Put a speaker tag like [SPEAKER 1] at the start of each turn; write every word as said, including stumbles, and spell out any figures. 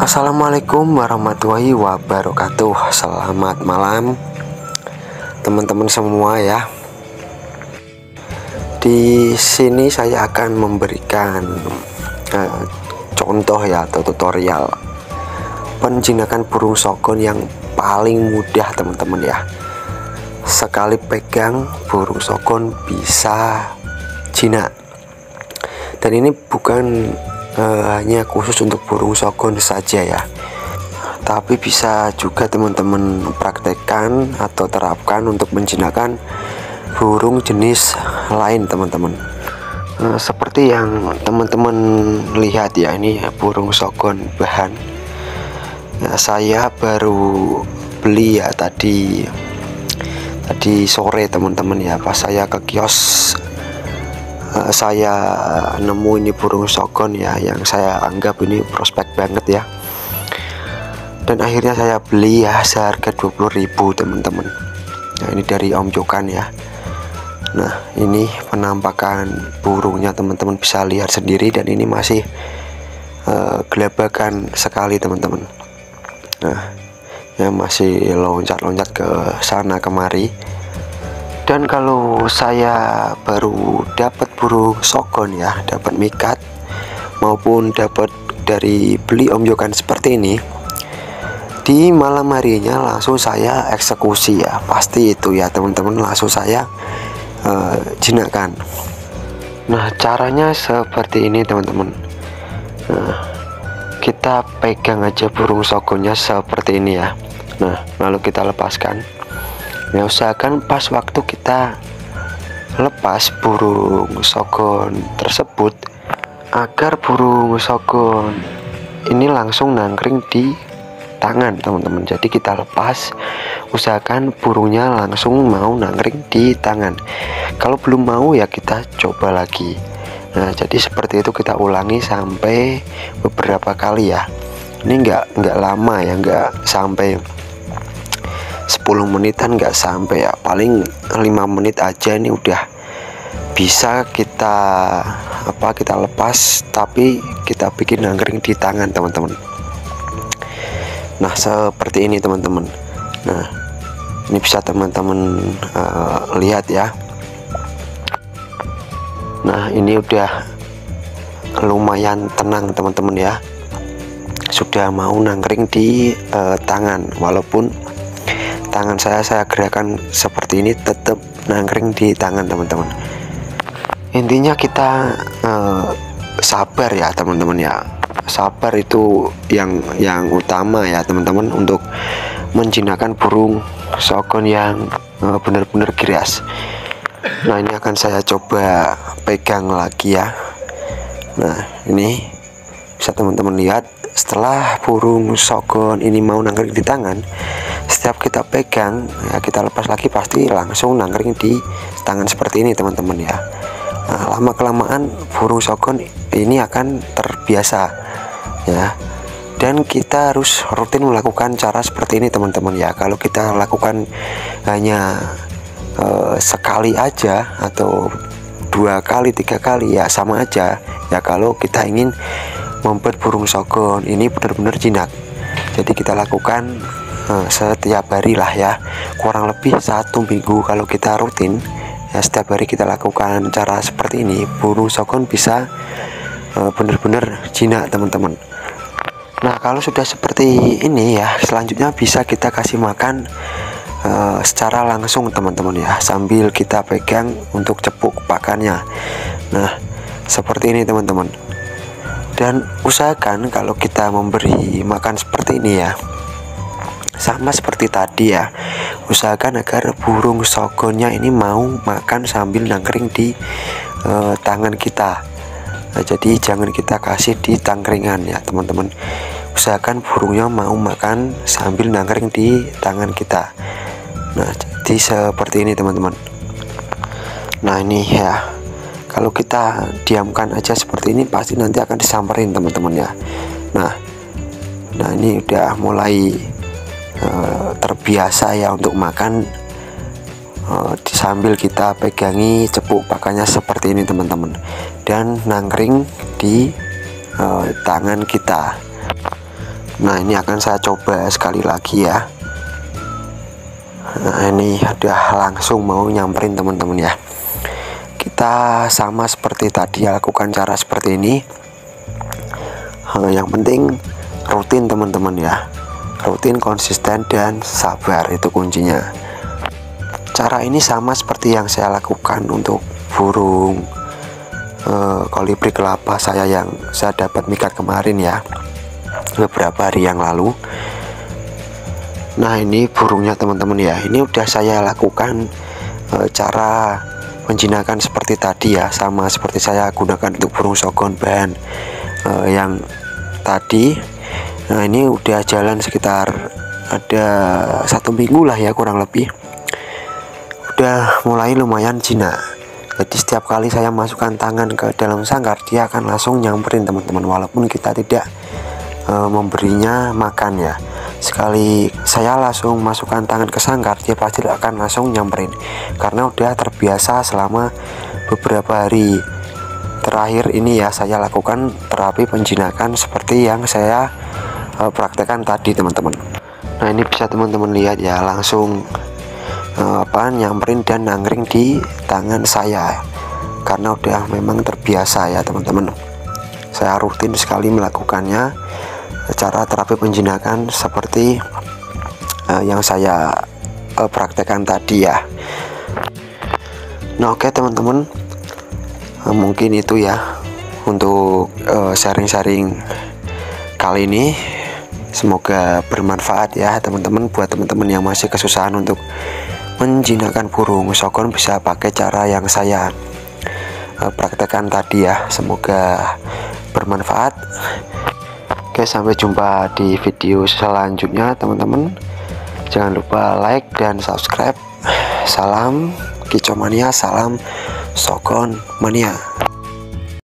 [SPEAKER 1] Assalamualaikum warahmatullahi wabarakatuh. Selamat malam teman-teman semua ya. Di sini saya akan memberikan uh, contoh ya atau tutorial penjinakan burung sogon yang paling mudah teman-teman ya. Sekali pegang burung sogon bisa jinak. Dan ini bukan Uh, hanya khusus untuk burung sogon saja ya, tapi bisa juga teman-teman praktekkan atau terapkan untuk menjinakkan burung jenis lain teman-teman. Uh, seperti yang teman-teman lihat ya, ini burung sogon bahan ya, saya baru beli ya tadi tadi sore teman-teman ya, pas saya ke kios. Uh, saya nemu ini burung sogon ya, yang saya anggap ini prospek banget ya, dan akhirnya saya beli ya seharga dua puluh ribu teman-teman. Nah, ini dari Om Jokan ya. Nah, ini penampakan burungnya teman-teman bisa lihat sendiri, dan ini masih uh, gelabakan sekali teman-teman. Nah, ya masih loncat-loncat ke sana kemari. Dan kalau saya baru dapat burung sogon ya, dapat mikat maupun dapat dari beli Om Jokan seperti ini, di malam harinya langsung saya eksekusi ya, pasti itu ya teman-teman, langsung saya uh, jinakkan. Nah, caranya seperti ini teman-teman. Nah, kita pegang aja burung sogonnya seperti ini ya. Nah, lalu kita lepaskan. Ya, usahakan pas waktu kita lepas burung sogon tersebut, agar burung sogon ini langsung nangkring di tangan teman-teman. Jadi kita lepas, usahakan burungnya langsung mau nangkring di tangan. Kalau belum mau ya kita coba lagi. Nah, jadi seperti itu kita ulangi sampai beberapa kali ya. Ini enggak enggak lama ya, enggak sampai sepuluh menitan, nggak sampai ya, paling lima menit aja ini udah bisa kita apa kita lepas, tapi kita bikin nangkring di tangan teman-teman. Nah, seperti ini teman-teman. Nah, ini bisa teman-teman uh, lihat ya. Nah, ini udah lumayan tenang teman-teman ya, sudah mau nangkring di uh, tangan. Walaupun tangan saya saya gerakan seperti ini, tetap nangkring di tangan teman-teman. Intinya kita eh, sabar ya teman-teman ya. Sabar itu yang yang utama ya teman-teman, untuk menjinakkan burung sogon yang eh, benar-benar giras. Nah, ini akan saya coba pegang lagi ya. Nah, ini bisa teman-teman lihat, setelah burung sogon ini mau nangkring di tangan, setiap kita pegang ya, kita lepas lagi pasti langsung nangkring di tangan seperti ini teman-teman ya. Nah, lama kelamaan burung sogon ini akan terbiasa ya, dan kita harus rutin melakukan cara seperti ini teman-teman ya. Kalau kita lakukan hanya eh, sekali aja atau dua kali tiga kali ya sama aja ya, kalau kita ingin membuat burung sogon ini benar-benar jinak. Jadi kita lakukan uh, setiap hari lah ya, kurang lebih satu minggu kalau kita rutin ya, setiap hari kita lakukan cara seperti ini, burung sogon bisa uh, benar-benar jinak teman-teman. Nah, kalau sudah seperti ini ya, selanjutnya bisa kita kasih makan uh, secara langsung teman-teman ya, sambil kita pegang untuk cepuk pakannya. Nah, seperti ini teman-teman. Dan usahakan kalau kita memberi makan seperti ini ya, sama seperti tadi ya, usahakan agar burung sogonnya ini mau makan sambil nangkring di uh, tangan kita. Nah, jadi jangan kita kasih di tangkringan ya teman-teman. Usahakan burungnya mau makan sambil nangkring di tangan kita. Nah, jadi seperti ini teman-teman. Nah, ini ya, kalau kita diamkan aja seperti ini pasti nanti akan disamperin teman-teman ya. Nah, nah ini udah mulai uh, terbiasa ya untuk makan uh, sambil kita pegangi cepuk pakannya seperti ini teman-teman, dan nangkring di uh, tangan kita. Nah, ini akan saya coba sekali lagi ya. Nah, ini udah langsung mau nyamperin teman-teman ya. Kita sama seperti tadi lakukan cara seperti ini. Nah, yang penting rutin teman-teman ya, rutin, konsisten, dan sabar, itu kuncinya. Cara ini sama seperti yang saya lakukan untuk burung uh, kolibri kelapa saya yang saya dapat mikat kemarin ya, beberapa hari yang lalu. Nah, ini burungnya teman-teman ya, ini udah saya lakukan uh, cara menjinakkan seperti tadi ya, sama seperti saya gunakan untuk burung sogon bahan uh, yang tadi. Nah, ini udah jalan sekitar ada satu minggu lah ya, kurang lebih. Udah mulai lumayan jinak. Jadi setiap kali saya masukkan tangan ke dalam sangkar, dia akan langsung nyamperin teman-teman, walaupun kita tidak e, memberinya makan ya. Sekali saya langsung masukkan tangan ke sangkar, dia pasti akan langsung nyamperin, karena udah terbiasa selama beberapa hari terakhir ini ya. Saya lakukan terapi penjinakan seperti yang saya e, praktekkan tadi teman-teman. Nah, ini bisa teman-teman lihat ya, langsung apa nyamperin dan nangkring di tangan saya, karena udah memang terbiasa ya teman-teman. Saya rutin sekali melakukannya, cara terapi penjinakan seperti uh, yang saya uh, praktekkan tadi ya. Nah, oke teman-teman, uh, mungkin itu ya untuk sharing-sharing uh, kali ini. Semoga bermanfaat ya teman-teman. Buat teman-teman yang masih kesusahan untuk menjinakkan burung sogon, bisa pakai cara yang saya uh, praktekkan tadi ya. Semoga bermanfaat. Oke, sampai jumpa di video selanjutnya teman-teman. Jangan lupa like dan subscribe. Salam kicau mania, salam sogon mania.